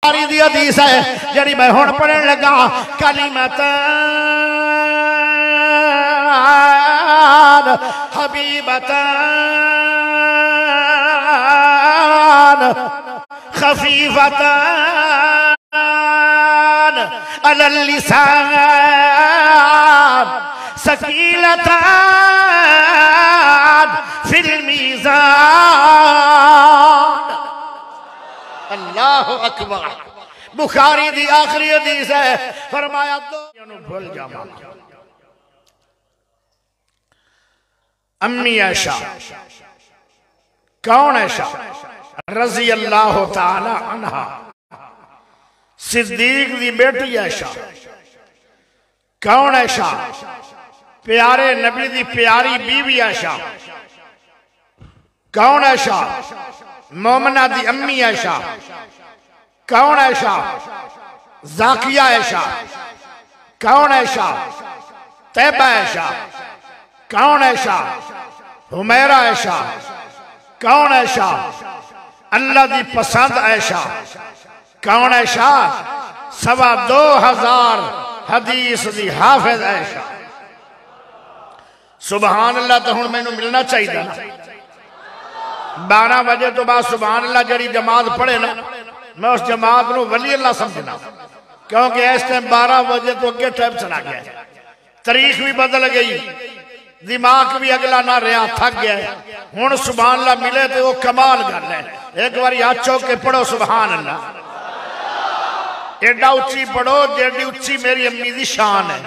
बुखारी दी हदीस है जिहड़ी मैं हुण पढ़न लगा। कलिमतान हबीबतान खफीफतान अलल लिसान सकीलतान फिल मीज़ान। अल्लाह अकबर। बुखारी दी आखिरी हदीस है। फरमाया दो भूल जावा। अम्मी आयशा कौन? आयशा रज़ी अल्लाह ताला अन्हा, सिद्दीक दी बेटी आयशा। कौन आयशा? प्यारे नबी दी प्यारी बीवी आयशा। कौन आयशा? मोमना दी अम्मी आयशा। कौन आयशा? जाकिया आयशा। कौन आयशा? तैबा आयशा। कौन आयशा? हुमैरा आयशा। कौन आयशा? अल्लाह दी पसंद आयशा। कौन आयशा? 2,2500 हदीस दी हाफिज आयशा। सुभान अल्लाह। तो हुण मैनू मिलना चाहिए ना 12 बजे तो बाद सुभान अल्लाह जड़ी जमात पढ़े ना, मैं उस जमात को वली अल्लाह समझना, क्योंकि इस टाइम 12 बजे तो अगे टाइम चला गया, तारीख भी बदल गई, दिमाग भी अगला ना रहा, थक गया। हुण सुभान अल्लाह मिले तो वो कमाल गल है। एक बार हाथ चौक के पढ़ो सुभान अल्लाह। एडा उच्ची पढ़ो जेडी उच्ची मेरी अम्मी दी शान है।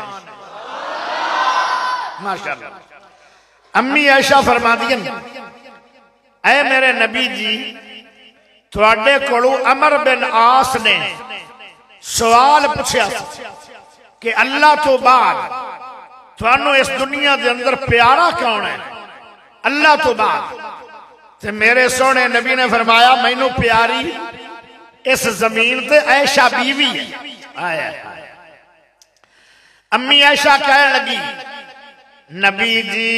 माशाअल्लाह। अम्मी आयशा फरमादियां, ऐ मेरे नबी जी, थोड़े कोलों अमर बिन आस ने सवाल पूछा कि अल्लाह तो बाद थानू इस दुनिया के अंदर प्यारा कौन है? अल्लाह तो बाद। ते मेरे सोने नबी ने फरमाया, मैनू प्यारी इस जमीन ते आयशा बीवी है। आया अम्मी आयशा कह लगी, नबी जी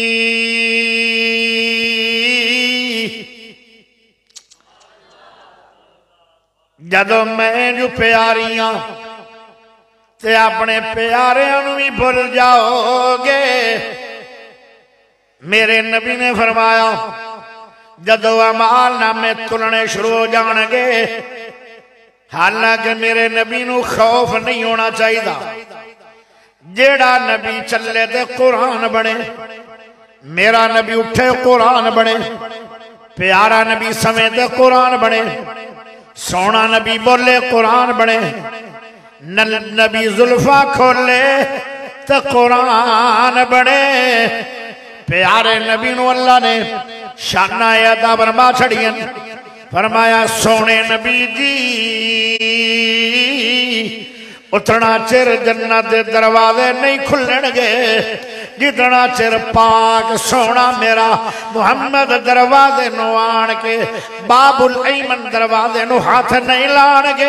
जदों मैं जो प्यारियां ते अपने प्यारियां नू भी भुल जाओगे। मेरे नबी ने फरमाया, जदों अमाल नामे तुलने शुरू हो जाएंगे, हालांकि मेरे नबी नू खौफ नहीं होना चाहिए। जेड़ा नबी चले ते कुरान बने, मेरा नबी उठे कुरान बने, प्यारा नबी समय ते कुरान बने, सोना नबी बोले कुरान बने, नबी जुल्फा खोले तो कुरान बने। प्यारे नबी नू अल्लाह ने शाना अदा बरमा छड़ियां। फरमाया, सोने नबी जी उतना चिर जन्नत के दरवाजे नहीं खुलणगे जितना चिर पाक सोना मेरा मुहम्मद दरवाजे नू आन के बाबुल ऐमन दरवाजे नू हाथ नहीं लाणगे।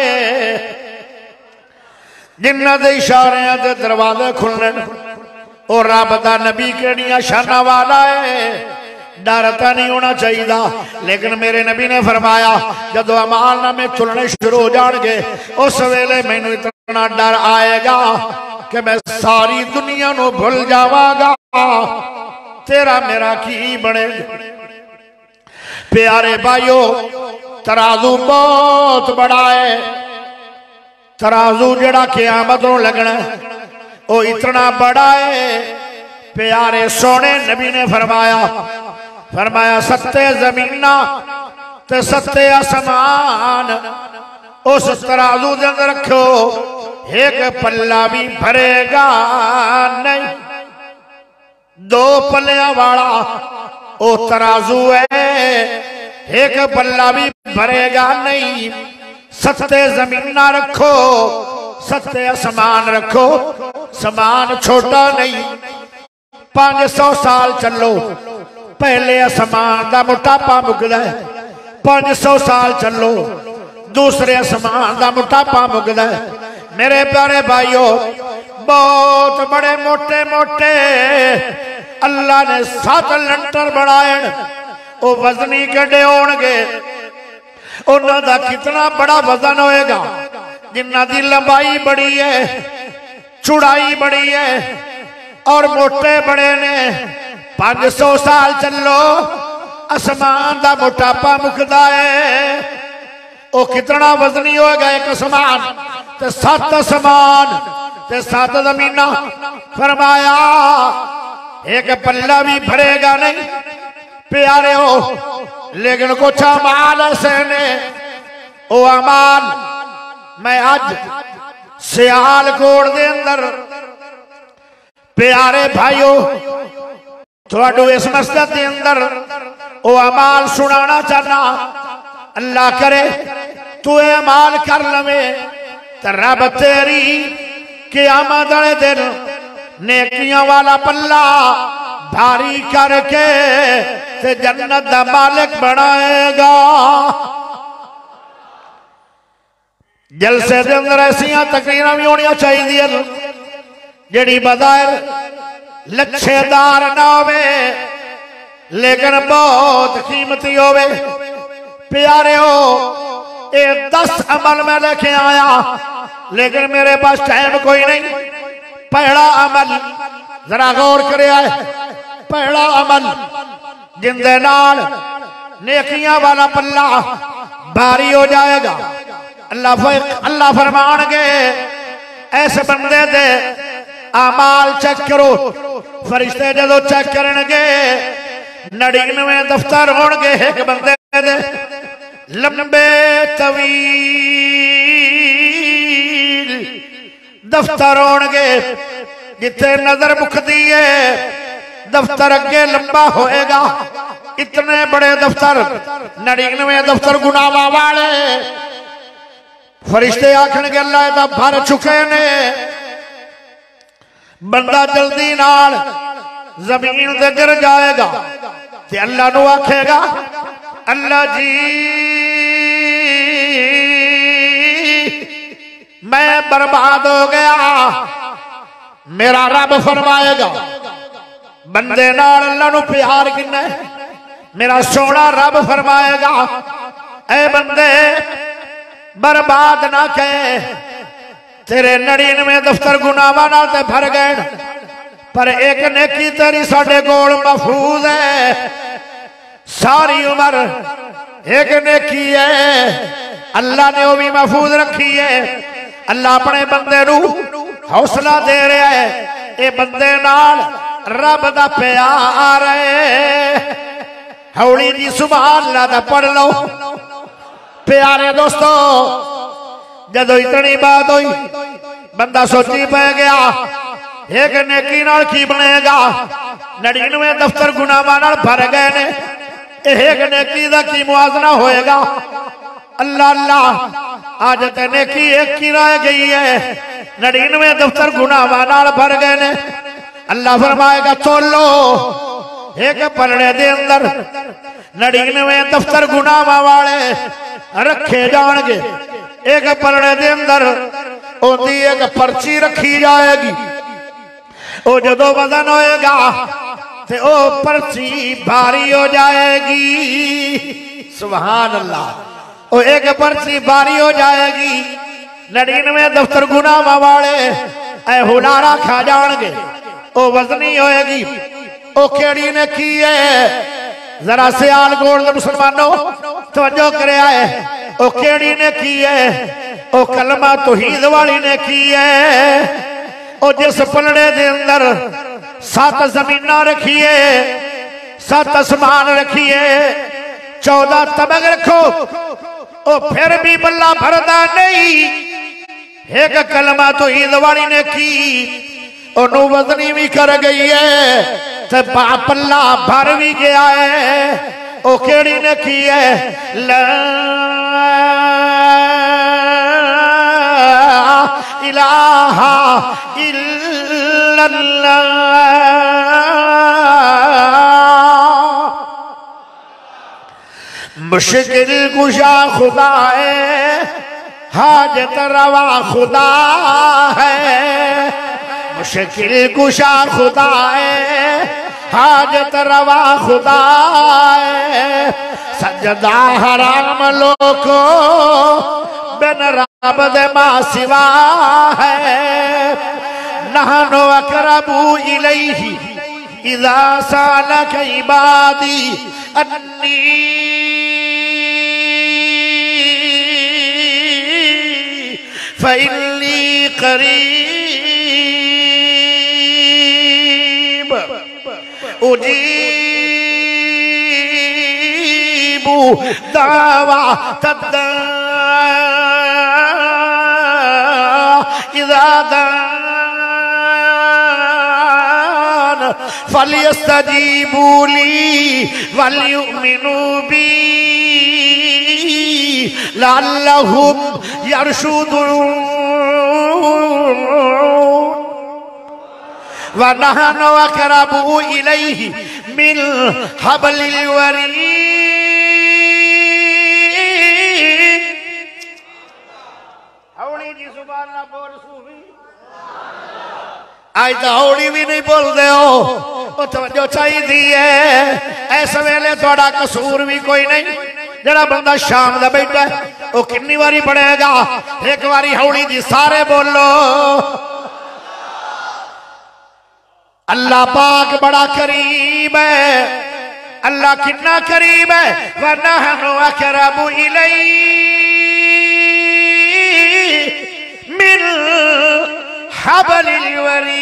जिन्हां दे इशारियां ते दरवाजे खुलण, और रब दा नबी केड़ियां शाना वाला है, डरता नहीं होना चाहिए। लेकिन मेरे नबी ने फरमाया, जदों अमाल नामे खुलने शुरू हो जाएंगे, उस वेले मैनू इतना डर आएगा कि मैं सारी दुनिया नू भूल जावांगा, तेरा मेरा की बनेगा। प्यारे भाइयों, तराजू बहुत बड़ा है। तराजू जड़ा क़यामत नू लगना वो इतना बड़ा है। प्यारे सोने नबी ने फरमाया, सत्ते जमीना ते सत्ते आसमान उस तराजू के अंदर रखो, एक पल्ला भी भरेगा नहीं। 2 पल्लियां वाला वो तराजू है, एक पल्ला भी भरेगा नहीं। सत्ते जमीना रखो, सत्ते आसमान रखो, समान छोटा नहीं। 500 साल चलो, पहले आसमान का मोटापा मुकदा है। 500 साल चलो, दूसरे आसमान का मोटापा मुकदा है। मेरे प्यारे भाइयों, बहुत बड़े मोटे मोटे अल्लाह ने 7 लंटर बनाए, वो वजनी कड़े होणगे। उन्हां दा कितना बड़ा वजन होएगा। जिन्ना दी लंबाई बड़ी है, चौड़ाई बड़ी है और मोटे बड़े ने। 500 साल चलो आसमान का मोटापा मुकदा है। वो कितना वजनी होगा एक आसमान ते 7 आसमान ते 7 जमीना। फरमाया एक पल्ला भी भरेगा नहीं प्यारे हो, लेकिन कुछ अमाल ऐसे ने ओ अमाल मैं आज सियालकोट दे अंदर प्यारे भाइयों थोड़ो इस मस्जिद के अंदर ओ अमाल सुनाना चाहना। अल्लाह करे तू अमाल कर लवे तो रब तेरी क़यामत वाले दिन नेकियां वाला पल्ला भारी करके ते जन्नत दा मालिक बनाएगा। जलसे के अंदर ऐसिया तकरीरां भी होनी चाहिए जिहड़ी बज़ाहिर लच्छेदार ना होवे लेकिन बहुत कीमती होवे। प्यारे हो ये 10 अमल मैं लेके आया लेकिन मेरे पास टाइम कोई नहीं। पहला अमल जरा गौर करे, पहला अमल जिंदे नाल नेकियां वाला पल्ला भारी हो जाएगा। अल्लाह फरमानगे ऐसे बंदे दे अमाल चेक करो। फरिश्ते जदों चेक करनगे 99 दफ्तर होणगे एक बंदे दे लंबे तवील दफ्तर होणगे। जिथे नजर मुकदी है दफ्तर अगे लंबा होएगा। इतने बड़े दफ्तर 99 दफ्तर गुनाहां वाले फरिश्ते आखणगे अल्लाह दा भर चुके ने। बंदा जल्दी नाल जमीन ते गिर जाएगा ते अल्लाह नू आखेगा अल्लाह जी मैं बर्बाद हो गया। मेरा रब फरमाएगा बंदे नाल अल्लाह नू प्यार किन्ना है। मेरा सोना रब फरमाएगा ऐ बंदे बर्बाद ना कहे, तेरे 99 दफ्तर गुनाहां नाल ते भर गए पर एक नेकी तेरी साडे कोल महफूज है। सारी उम्र एक नेकी है अल्लाह ने वो भी महफूज रखी है। अल्लाह अपने बंदे नू हौसला दे रहा है ये बंदे नाल रब दा प्यार है। हौली जी सुभान अल्लाह दा पढ़ लो। प्यारे दोस्तों जदों इतनी बात हुई बंदा सोची पै गया एक नेकी नाल की बनेगा। 99 दफ्तर गुनाहां नाल भर गए ने, एक नेकी दा की मुआवजा होएगा। अल्लाह अल्लाह आज ते नेकी एक ही रह गई है, 99 दफ्तर गुनाहां नाल भर गए ने। अल्लाह फरमाएगा तोलो एक पलड़े दे अंदर 99 दफ्तर गुनाहां वाले रखे जाएंगे। एक पलड़े दे अंदर ओदी एक पर्ची रखी जाएगी। ओ जदों वजन होएगा ते ओ पर्ची भारी हो जाएगी। सुभान अल्लाह। ओ एक पर्ची भारी हो जाएगी। 99 दफ्तर गुनाहां वाले ऐ हुलारा खा जाएंगे। ओ वजनी होएगी। ओ केड़ी ने की है जरा सियालकोट दे मुसलमानों तवज्जो करे है। ओ केड़ी ने की है ओ कलमा तौहीद वाली ने की है। ओ जिस पलड़े दे अंदर 7 जमीना रखिए 7 आसमान रखिए 14 तबक रखो ओ फिर भी बल्ला भरदा नहीं। एक कलमा तौहीद वाली ने की ओनू वजनी भी कर गई है ते पल्ला भर भी गया है। ओ केड़ी ने की है ला इलाहा इल्लल्लाह। मुश्किल कुशा खुदा है हाजत रवा खुदा है। मुश्किल कुशा खुदा है हाजत रवा खुदा है, सजदा हराम लोको बिन रब दे मां सिवा है। नहनु अकरबू इलैहि इज़ा सालक इबादी अन्नी फ़इन्नी क़रीब उजीबु दावतद इज़ा दान फलियस्तजीबू ली वलयुमिनू बी लअल्लहुम यरशुदून व नहनु अक़रबू इलैहि मिन हब्लिल वरीद। हौली जी सुभान अल्लाह बोल सूफी। आज तो हौली भी नहीं बोलते हो, तवज्जो चाहिए। इस वेले थोड़ा कसूर भी कोई नहीं। जरा बंदा शाम का बैठा वो कितनी बारी पढ़ेगा? एक बारी हौली जी सारे बोलो। अल्लाह पाक बड़ा करीब है। अल्लाह कितना करीब है। व नहनु अक़रबु इलैहि मिन हब्लिल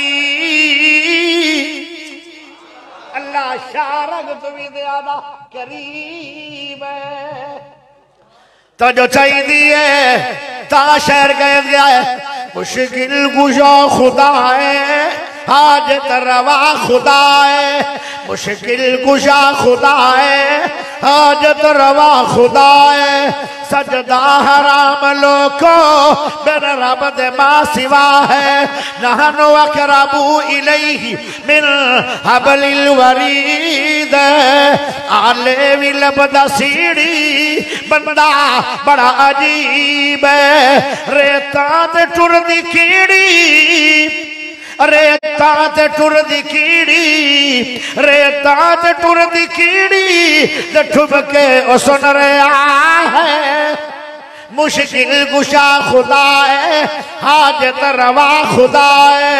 वरीद। अल्लाह शारग तुम्हें ज्यादा करीब है। तो जो चाहिए ता शहर गए गया है। मुश्किल कुशा खुदा है, हाजत रवा खुदा है। मुश्किल कुशा खुदा है, हाजत रवा खुदा है। सजदा हराम लोको बिन रब दे मां सिवा है। नहनु अक़रबू इलैहि मिन हब्लिल वरीद। आले भी लबदा सीढ़ी बंदा बड़ा अजीब है। रेता ते टुरदी कीड़ी, रेता ते टुरदी कीड़ी, रेता ते टुरदी कीड़ी ते ठुब के ओ सुन रहा है। मुश्किल कुशा खुदा है, हाजत रवा खुदा है।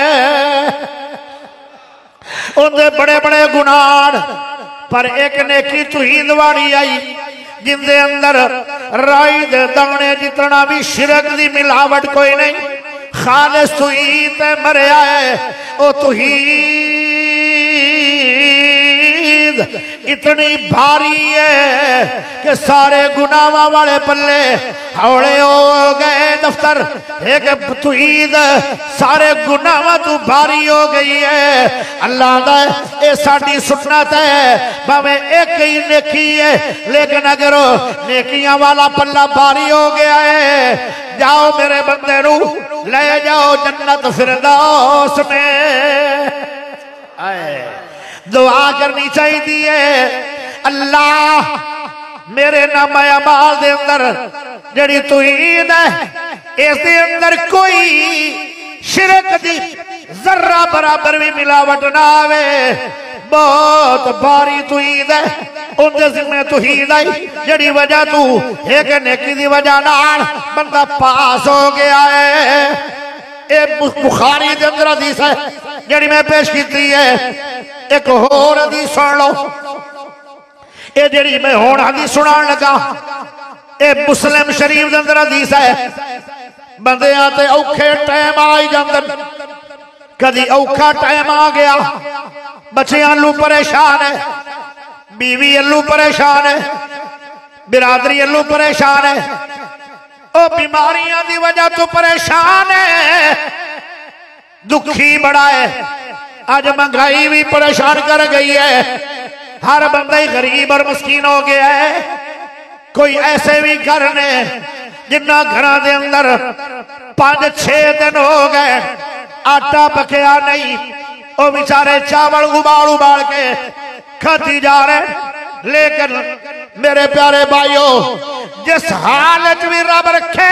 उनके बड़े बड़े गुनाह पर एक नेकी तौहीद वाली आई जिंदे अंदर राई दे दाने जितना भी शिरक दी मिलावट कोई नहीं। खालिस तौहीद मरिया है। ओ तौहीद इतनी भारी है कि सारे गुनाहों वाले पल्ले हौले हो गए। दफ्तर एक तौहीद सारे गुनाहों तो भारी हो गई है। अल्लाह दा ये साडी सुन्नत है। भावे एक ही नेकी है लेकिन अगर नेकियां वाला पल्ला भारी हो गया है, जाओ मेरे बंदे रू ले जाओ जन्नत फिरदौस में। दुआ करनी चाहिए, अल्लाह मेरे नाम अमाल दे अंदर जड़ी तौहीद है इसके अंदर कोई शिरक दी जर्रा बराबर भी मिलावट ना आवे। बहुत भारी तौहीद है। उनके जिम्मे तौहीद आई जड़ी वजह तू एक नेकी दी वजह नाल बंदा पास हो गया है। ये बुखारी के अंदर हदीस है जड़ी मैं पेश की है। एक होर हदीस सुन लो। ये जड़ी मैं हुण हदीस सुनान लगा ये मुस्लिम शरीफ के अंदर हदीस है। बंदियां ते औखे टाइम आ ही जांदे। कदी औखा टाइम आ गया, बच्चियां अल्लू परेशान है, बीवी अल्लू परेशान है, बिरादरी अल्लू परेशान है। ओ बीमारियां की वजह तो परेशान है, दुखी बड़ा है। आज महंगाई भी परेशान कर गई है। हर बंदा ही गरीब और मस्कीन हो गया है। कोई ऐसे भी घर ने जिन्ना घर के अंदर 5-6 दिन हो गए आटा पकया नहीं, वो बेचारे चावल उबाल उबाल के खाती जा रहे। लेकिन मेरे प्यारे भाइयों, जिस हालत भी रब रखे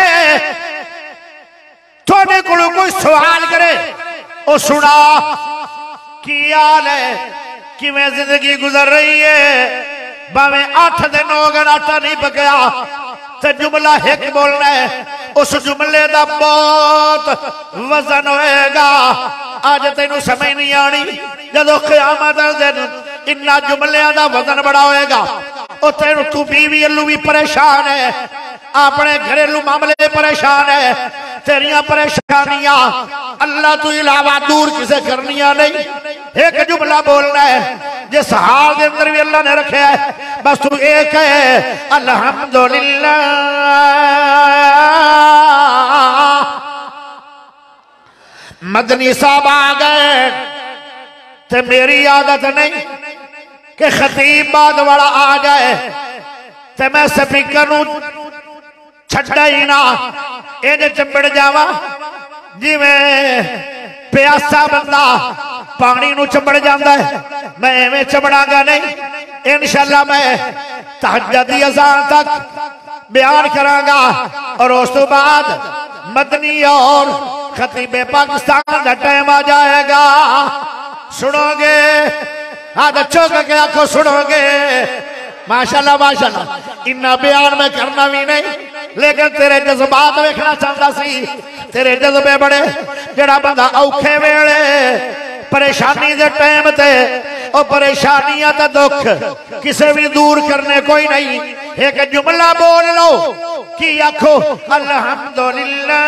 थोड़े को कोई सवाल करे वो सुना की हाल है, किवें जिंदगी गुजर रही है। भावे 8 दिन हो गए आटा नहीं पकया ते जुमला एक बोलना है, उस जुमले का बहुत वजन होएगा। अज तेनू समझ नहीं आनी, जदों क़यामत दे दिन इन्ना जुमलियां का वजन बड़ा होएगा। तेनू तू बीवी अल्लू भी परेशान है, अपने घरेलू मामले परेशान है, तेरिया परेशानियां अल्लाह तू इलावा दूर किसे करनिया नहीं। एक जुमला बोलना है जिस हाल के अंदर भी अल्लाह ने रखा है, बस तू एक है अल्हम्दुलिल्लाह। मदनी साहब आ गए ते मेरी आदत नहीं कि खतीब बाद वाला आ जाए ते मैं स्पीकर नू छड्डा ही ना, इन्हें चिंबड़ जावा जिवें प्यासा बंदा पानी नू चिंबड़ जाता है। मैं एवें चिंबड़ांगा नहीं। इंशाअल्लाह मैं तहज्जुद दी अज़ान तक बयान करांगा और उस तो बाद मदनी और खतीबे पाकिस्तान का टाइम आ जाएगा। सुनोगे? हाथ अच्छो करके आखो सुनोगे? माशाल्लाह माशाल्लाह। इन्ना बयान मैं करना भी नहीं, लेकिन तेरे जज्बात देखना चाहता सी। तेरे जज्बे बड़े, जेड़ा बंदा औखे वेले परेशानी दे टाइम ते और परेशानियां दा दुख किसे भी दूर करने कोई नहीं। एक जुमला बोल लो कि आखो अल्हम्दुलिल्लाह।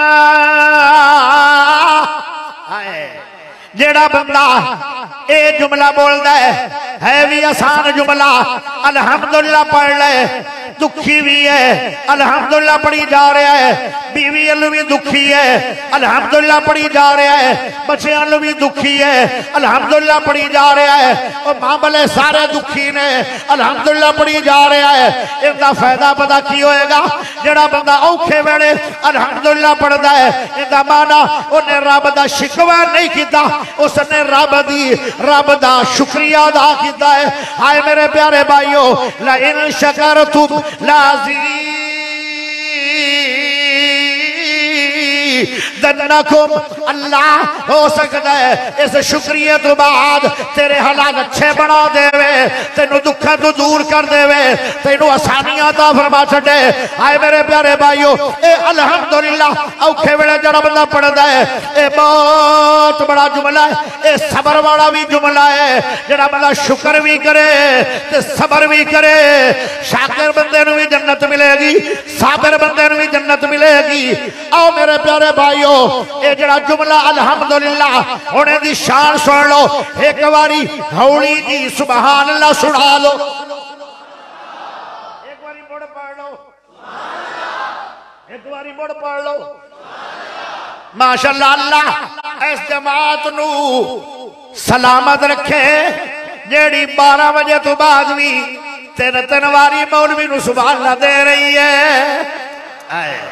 जेड़ा बंदा ए जुमला बोलता है भी आसान जुमला, अल्हम्दुलिल्लाह पढ़ ले। दुखी भी है अल्हम्दुलिल्लाह पढ़ी जा रहा है, बीवी अल्लू भी दुखी है अल्हम्दुलिल्लाह पढ़ी जा रहा है, बच्चे अल्लू भी दुखी है अल्हम्दुलिल्लाह पढ़ी जा रहा है, और मामले सारे दुखी ने अल्हम्दुलिल्लाह पढ़ी जा रहा है। इसका फायदा पता की होएगा? जेड़ा बंदा औखे वेले अल्हम्दुलिल्लाह पढ़ता है, इसका माना उन्हें रब दा शिकवा नहीं किया, उसने रब दा शुक्रिया अदा किया है। हाय मेरे प्यारे भाइयों, ला इन शकरतुम दन्नकुम, अल्लाह हो सकता है इस शुक्रिया तो बाद तेरे हालात अच्छे बना देवे, तेनू दुखा तो दूर कर देवे, तेनू आसानियां दा फरमा छे। हाय मेरे प्यारे भाइयों, ए अल्हम्दुलिल्लाह औखे वेले जड़ा बंदा पढ़दा है, ए बहुत बड़ा जुमला है। ए सबर वाला भी जुमला है, जड़ा बंदा शुक्र भी करे ते सबर भी करे। शाकिर बंदे नू भी जन्नत मिलेगी, साबिर बंदे नू भी जन्नत मिलेगी। आओ मेरे प्यारे भाइयों, ये जड़ा जुमला अल्हम्दुलिल्लाह होने दी शान सुन लो। एक बारी हौली जी सुभान अल्लाह सुना लो, एक बारी मुड़ पढ़ लो, एक बारी मुड़ पढ़ लो। माशाअल्लाह, अल्लाह इस जमात नू सलामत रखे, जेड़ी 12 बजे तो बाद भी 3 वारी मौलवी नू सुभान अल्लाह दे रही है।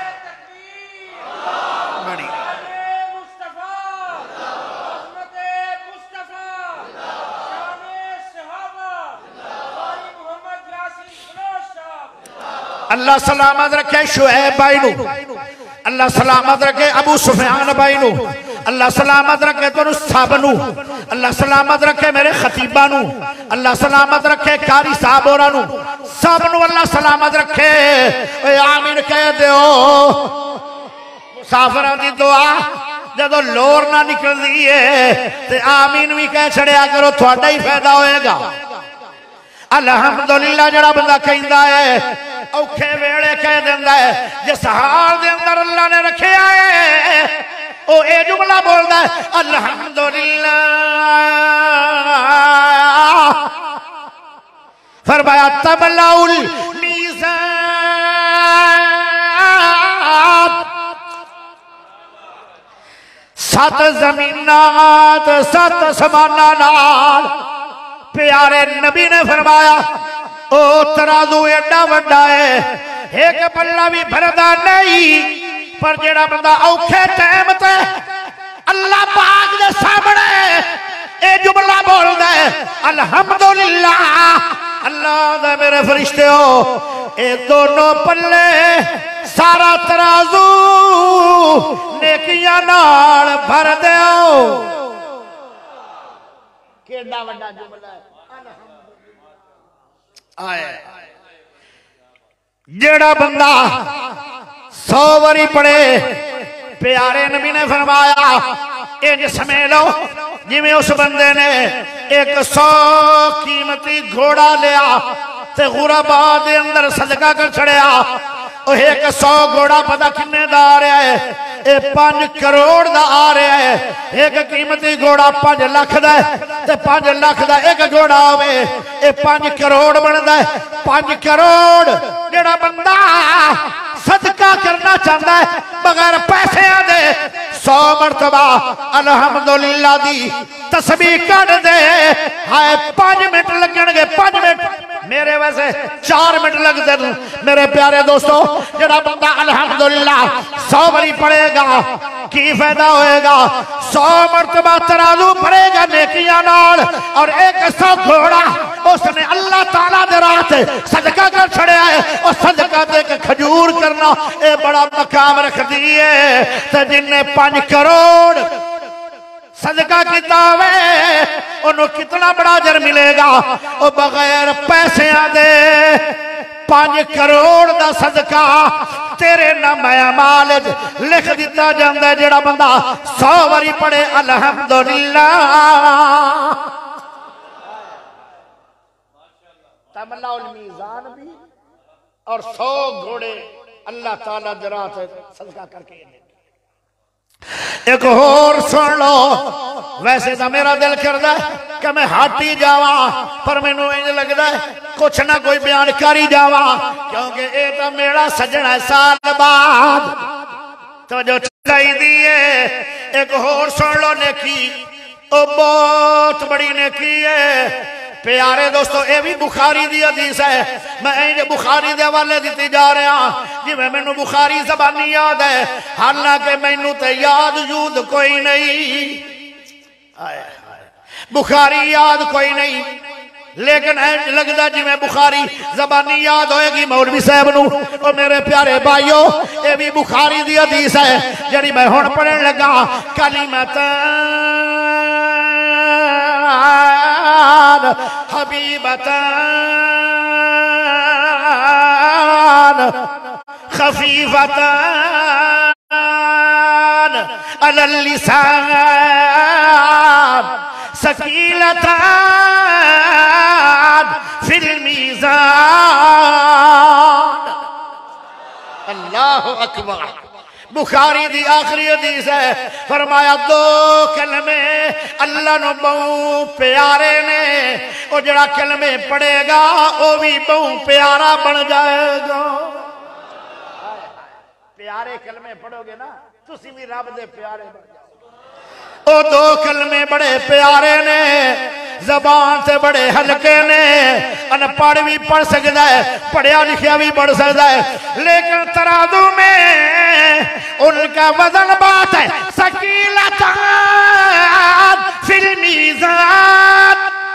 अल्लाह सलामत रखे शुएब भाई नू, अल्लाह सलामत रखे अबू सुफियान भाई नू, अल्लाह सलामत रखे तुम सब नू, अल्लाह सलामत रखे मेरे खतीबा नू, अल्लाह सलामत रखे कारी साहब होरा नू, सब नू अल्लाह सलामत रखे। आमीन कह दो। मुसाफिरां दी दुआ जदों लोर ना निकलदी है ते आमीन भी कह छड़िया करो, थोड़ा ही फायदा होएगा। अल्हम्दुलिल्लाह जड़ा बंदा कहंदा है औखे वेले कह देंदा है, जिस हाल दे अंदर अल्लाह ने रखे है ओ ए जुमला बोलदा है अल्हम्दुलिल्लाह। फरमाया तबलाउल मीज़ान, सत ज़मीनात सत आसमानां नाल प्यारे नबी ने फरमाया ओ तराजू एडा वड्डा है, एक पल्ला भी भरदा नहीं। पर जेड़ा बंदा औखे टाइम ते अल्लाह पाक दे सामने ए जुमला बोलदा है अल्हम्दुलिल्लाह। अल्लाह दे मेरे फरिश्ते हो, ए दोनों पल्ले सारा तराजू नेकियां नाल भर दो। एडा वड्डा जुमला आए जेड़ा बंदा 100 बारी पढ़े प्यारे नबी ने फरमाया इंज समझ लो जिवें उस बंदे ने 100 कीमती घोड़ा लिया ते गुरबा दे अंदर सदका कर छड़िया। 100 घोड़ा पता किन्ने दा आ रहा है? ये 5 करोड़ दा आ रहा है। एक कीमती घोड़ा 5 लाख दा ते 5 लाख दा एक घोड़ा होवे ये 5 करोड़ बनता है। 5 करोड़ जेड़ा बंदा सदका करना चाहता है बगैर पैसे दे 100 मरतबा अल्हम्दुलिल्लाह दी तस्बीह कर दे। हाय 5 मिनट लगणगे 5 मिनट मेरे वैसे 4 मिनट लगते हैं। मेरे प्यारे दोस्तों जेड़ा बंदा अल्हम्दुलिल्लाह 100 बारी पढ़ेगा की फायदा होएगा? 100 मरतबा तराजू भरेगा नेकियां नाल और 100 घोड़ा उसने अल्लाह ताला दे राह ते सदका कर छड़िया है। और सदका दे के खजूर करना ये बड़ा मकाम रखती है। ते जिन्ने 5 करोड़ सदका किता वे उन्होंने कितना बड़ा अजर मिलेगा? और बगैर पैसे दे 5 करोड़ दा सदका तेरे नाम अमाल लिख दिता जाता है। जेड़ा बंदा 100 बारी पढ़े अल्हम्दुलिल्लाह तमल्लाउल मीज़ान भी और 100 घोड़े अल्लाह ताला जरा से सदका करके। एक और सुन लो वैसे तो मेरा दिल करता है कि मैं हट ही जावा पर मैनू इंज लगता है कुछ ना कोई बयान कर ही जावा क्योंकि ये तो मेरा सजना साल बाद तो जो चाहिए। एक और सुन लो नेकी ओ बहुत बड़ी नेकी है। प्यारे दोस्तों ये भी बुखारी दी हदीस है। मैं बुखारी दे हवाले दी जा रहा जिवें मैनू बुखारी ज़बानी याद है हालांकि मैनू तो याद यूद कोई नहीं बुखारी याद कोई नहीं लेकिन लगता जिवें बुखारी ज़बानी याद होएगी मौलवी साहब नू। और मेरे प्यारे भाइयों ये भी बुखारी दी हदीस है जिहड़ी मैं हुण पढ़न लगा। हबीबतान खफीफतान अलल लिसान सकीलतान फिल मीज़ान। अल्लाहु अकबर। बुखारी दी आखिरी हदीस है फरमाया 2 कलमे अल्लाह नु बहु प्यारे ने और जड़ा कलमे पढ़ेगा वो भी बहु प्यारा बन जाएगा। प्यारे कलमे पढ़ोगे ना तुसी भी रब दे प्यारे बन जाओगे। ओ 2 कलमे बड़े प्यारे ने जबान से बड़े हल्के ने अनपढ़ भी पढ़ सकता है पढ़िया लिखिया भी पढ़ सकता है लेकिन तराजू में उनका वजन बात है सकीलतान फिल मीज़ान।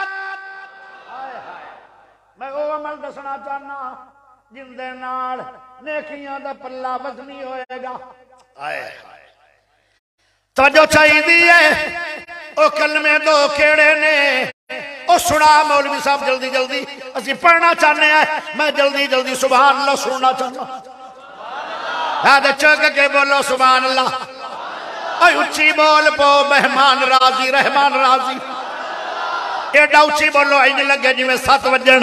मैं वो अमल दसना चाहना जिंदे नाल नेकियां दा पल्ला वजनी होएगा। तवज्जो चाहिए ओ कलमे 2 केड़े ने ओ सुना मौलवी साहब जल्दी जल्दी असी पढ़ना चाहते हैं। मैं जल्दी जल्दी सुभान अल्लाह सुनना चाहता चक के बोलो सुभान अल्लाह। उच्ची बोल पो मेहमान राजी रहमान राजी एडा उच्ची बोलो इंज लगे जिवें 7 बजन।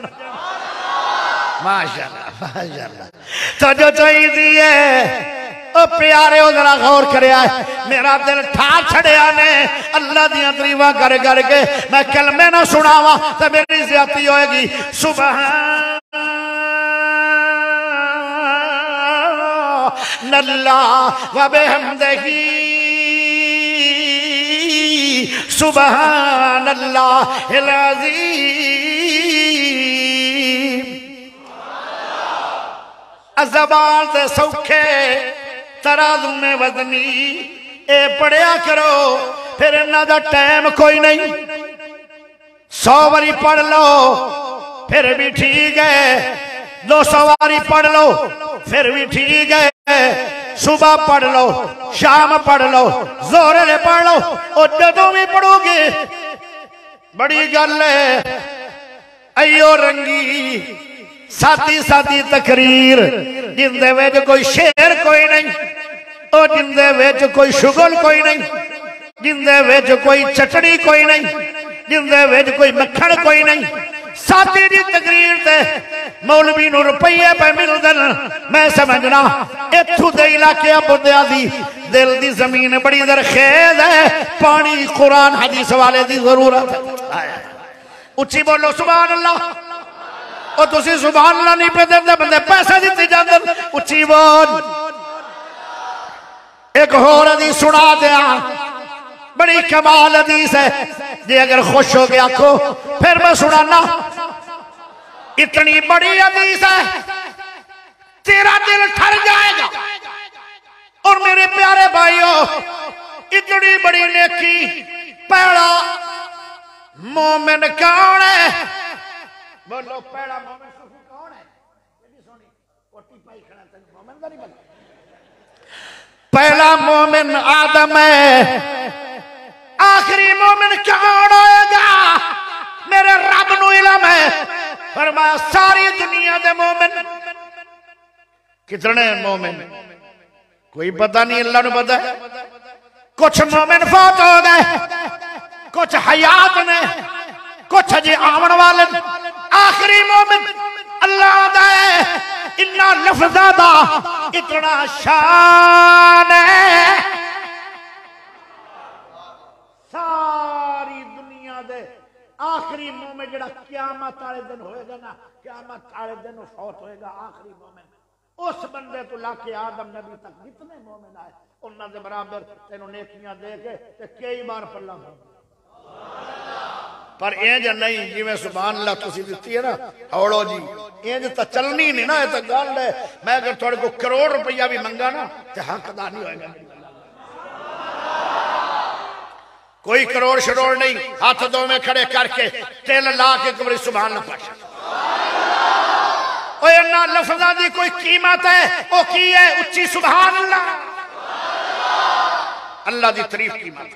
माशाअल्लाह माशाअल्लाह। तो जो चाहिए ओ प्यारे ओ जरा गौर करया मेरा दिल ठार छड़िया ने अल्लाह दियां तरीफां कर करके मैं कलमे ना सुनावा तो मेरी ज्यादती होएगी। सुबहानल्लाह व बिहम्दिही सुबहानल्लाहिल अज़ीम। ज़बान से सौखे तराजू में वजनी ए पढ़िया करो फिर इन्हां दा टाइम कोई नहीं। 100 बारी पढ़ लो फिर भी ठीक है 200 बारी पढ़ लो फिर भी ठीक है। सुबह पढ़ लो शाम पढ़ लो जोहरे पढ़ लो और जदों भी पढ़ोगे बड़ी गल है अयो रंगी सादी सादी तकरीर जिंदे विच कोई शेर कोई नहीं और जिंदे विच कोई शुगल कोई नहीं जिंदे विच कोई चटनी कोई नहीं जिंदे विच कोई मक्खन कोई नहीं सादी दी तकरीर ते मौलवी नूं रुपये पे मिलदे मैं समझना इत्थों दे इलाके बंदियां दी दिल दी जमीन बड़ी दरखेज है पानी कुरान हदीस वाले दी जरूरत है उच्ची बोलो सुभान अल्लाह और तुसी सुभान अल्लाह नहीं पे देंदे बंदे पैसे दिते जांदे उच्ची बोल एक होर हदीस सुना दिया बड़ी कमाल हदीस है जे अगर खुश हो गया आखो फिर मैं सुनाना इतनी बड़ी हदीस है तेरा दिल ठर जाएगा और मेरे प्यारे भाइयों इतनी बड़ी नेकी पहला मोमिन कौन है बोलो पहला मोमिन कौन है पहला मोमिन आदम है आखिरी मोमिन कौन होएगा मेरे रब नूं इल्म है फरमाया सारी दुनिया दे मोमिन कितने मोमिन कोई पता नहीं अल्लाह नूं पता है कुछ मोमिन फौत हो गए कुछ हयात ने कुछ अजे आवन वाले आखिरी मोमिन अल्लाह दा है इन्ना लफ्ज़ां दा इतना शान है सारी दुनिया दे आखिरी मोमिन जेड़ा क़यामत वाले दिन होएगा ना क़यामत वाले दिन फौत होएगा आखिरी मोमिन उस बंदे तो लाके आदम नबी तक जितने मोमिन आए उन्होंने बराबर तेनों नेकियां दे के ते कई बार पल्ला पर इंज नहीं जिवें सुभान अल्लाह तुसी दित्ती है ना हौड़ो जी इंज तो चलनी नहीं ना ये तो गल है मैं अगर थोड़े को करोड़ रुपया भी मंगा ना तो हकदार नहीं होएगा कोई करोड़ शरोड़ नहीं हाथ दो में खड़े करके तेल ला के कबरी सुभान अल्लाह पढ़ इन्ना लफ्ज़ां दी कोई कीमत है वो की है उच्ची सुभान अल्लाह अल्लाह दी तारीफ कीमत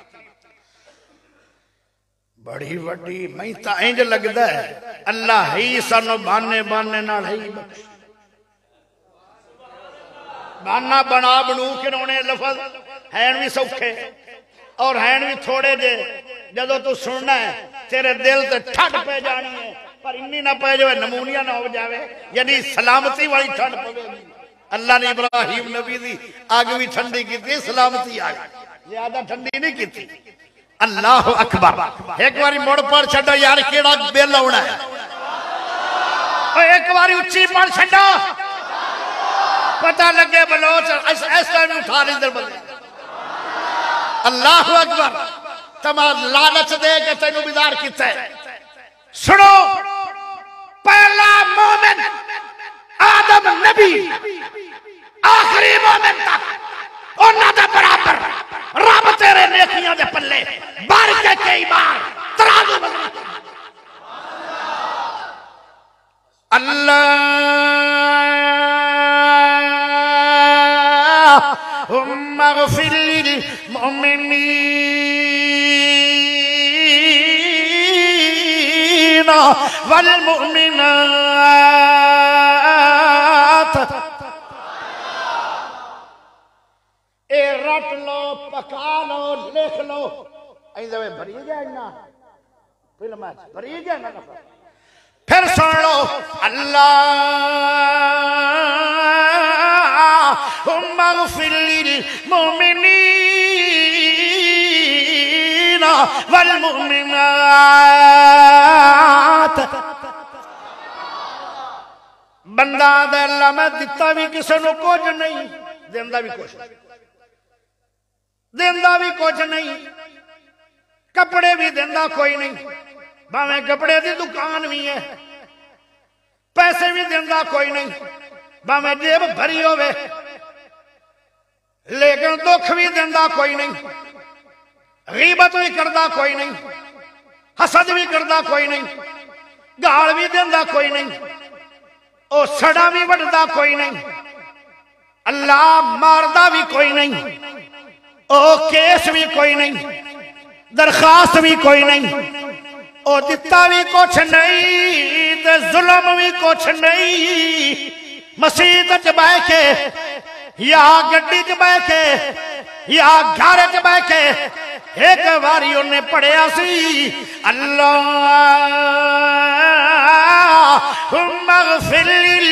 बड़ी वड्डी मैं तो इंज लगदा है अल्लाह ही सानू बाने बाने नाल ही बाना बना बनू के रोने लफज हैन भी सौखे और हैन भी थोड़े जे जदों तू सुनना है तेरे दिल ते ठंड पे जानी है पर इन्नी ना पे जाए नमूनिया ना हो जाए यानी सलामती वाली ठंड पवेगी अल्लाह ने इब्राहिम नबी दी अग भी ठंडी की सलामती आ गई ज्यादा ठंडी नहीं की अल्लाह अकबर एक बारी मुड़ पढ़ छो यार केड़ा बिल आना है एक बारी उच्ची पढ़ छो पता लगे बलोच इस टाइम उठा नहीं बंदे अल्लाह अकबर तमाम लालच दे के तेन बिदार किया सुनो पहला मोमिन आदम नबी आखिरी मोमिन तक उन्हां दे बराबर रब तेरे नेकियां दे पल्ले भर के कई बार तराजू बना अल्लाहुम्मा ग़फिर लिल मुमिनीना वल मुमिनात ए रट लो पका लो लिख लो भरी गया इन्ना फिल्म भरी गया ना फिर सुन लो अल्लाहुम्मा ग़फिर लिल मुमिनीना वल मुमिनात बंदा दे अल्लाह मैं दिता भी किसी को कुछ नहीं देंदा भी कुछ देंदा भी कुछ नहीं कपड़े भी देंदा कोई नहीं भावे कपड़े की दुकान भी है पैसे भी देंदा कोई नहीं भावे जेब भरी होवे लेकिन दुख भी देंदा कोई नहीं गीबत भी करदा कोई नहीं हसद भी करदा कोई नहीं गाल भी देंदा कोई नहीं ओ सड़ा भी वढ़दा कोई नहीं अल्लाह मारदा भी कोई नहीं ओ केस भी कोई नहीं दरखास्त भी कोई नहीं ओ दिता भी कुछ नहीं ते जुल्म भी कुछ नहीं। मसीत च बह के या गड्डी च बह के या घर च बह के एक बारी उन्हें पढ़िया सी अल्लाह मगफिरिल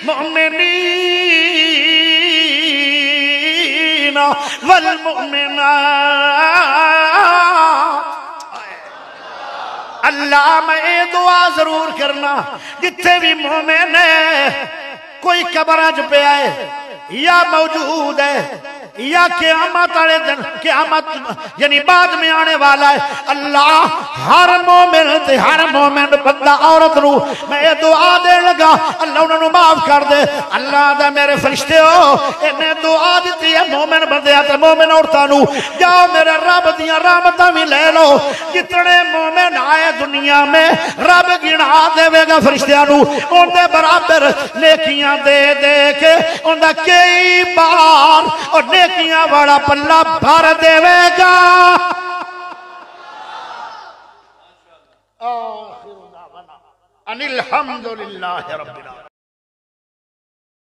मुमिनीन वल मुमिनात। अल्लाह मैं ये दुआ जरूर करना जिथे भी मोमिन है कोई कब्र च पिया है या मौजूद है या क़यामत वाले दिन क़यामत यानी बाद में आने वाला है, अल्लाह हर मोमिन ते हर मोमिन बंदा औरत नू मैं ये दुआ दे लगा अल्लाह उन्होंने माफ कर दे। अल्लाह दा मेरे फरिश्ते हो इन्हें दुआ दी है मोमिन बंदियां ते मोमिन औरतां नू जाओ मेरे रब दियां रहमतां भी ले लो। जितने मोमिन आए दुनिया में रब गिना देवेगा फरिश्तियां नू उनके बराबर नेकियां दे दे के उनका कई बार और नेकियां वाला पल्ला भर देवेगा। अनिल हम्दुलिल्लाह रब्बिल आलमीन।